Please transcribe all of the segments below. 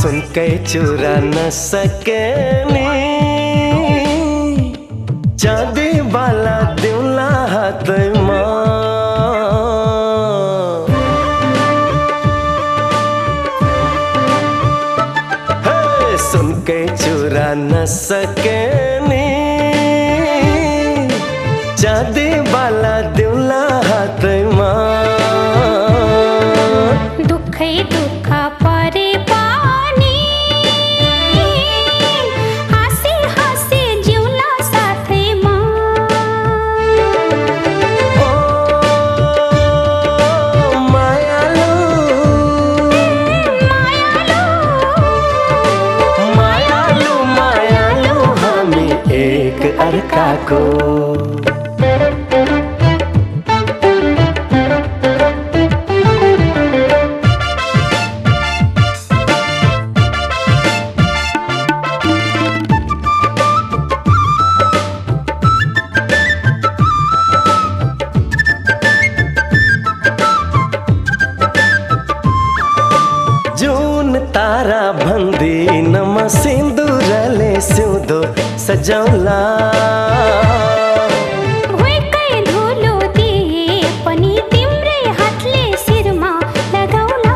सुन के चुरा न सकेनी चांदी वाला दिवला हाथ मां। सुन के चुरा न सकेनी चांदी वाला दिवला हाथ मां। दुख दुखा परे पानी हासे हासे जिवला साथे मां। ओ मायालू मायालू मायालू हामी एक अर्काको। तारा भंदी नम सिंदूरले सिउँदो सजौला। भुइँकै धुलो दिए पनि तिम्रै हातले शिरमा लगाउला।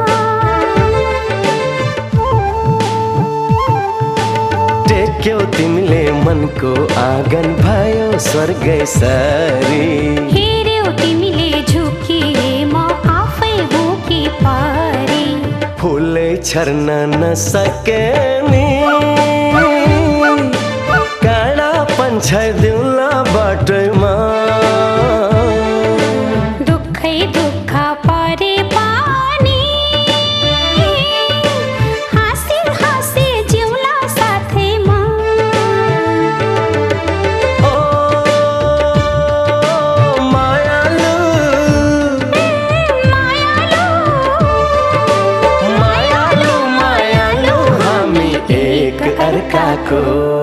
टेक्यौ तिमीले मनको आँगन भयो स्वर्गै सरी। हेर्यौ तिमीले झुकी म आफै भुकी परी। फुलै छर्न न सकेनी काँडा पन्छाइ दिउला बाटोमा। दुखै दुखा परे पानी हाँसी हाँसी जिउला साथैमा। ओ मायालु मायालु मायालु हामी एक अर्काको।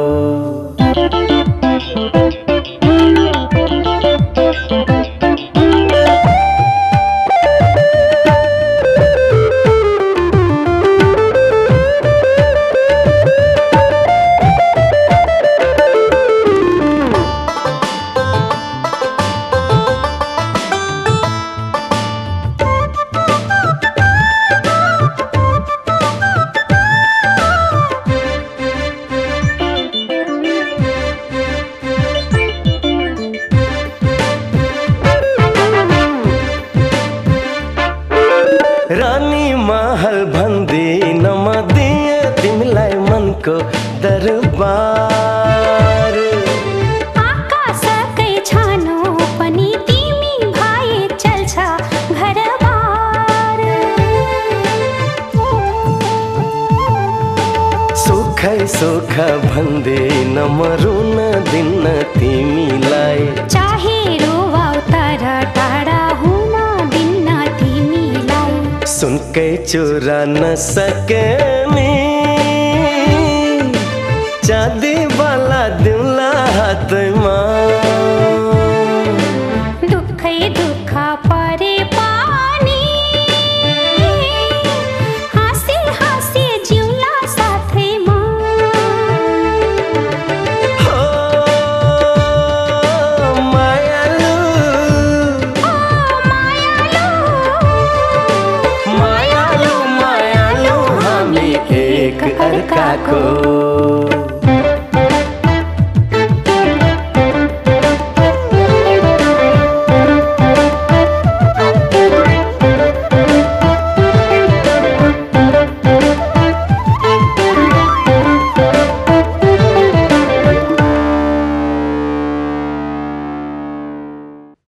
रानी महल भन्दी नम दिए तिमीलाई मनको दरबार। आकाशकै छानो पनि तिमी भए चल्छ घरबार। सुखै सुख भन्दी नम रुन दिन्न तिमीलाई। चाहे रोवाउ तर टाढा हुन दिन्न तिमीलाई। सुनकै चुरा न सकेनी चाँदी वाला दिउला हातमा। दुखै दुखा परे पानी हाँसी हाँसी जिउला साथैमा। हो मायालु मायालु मायालु हामी एक अर्काको।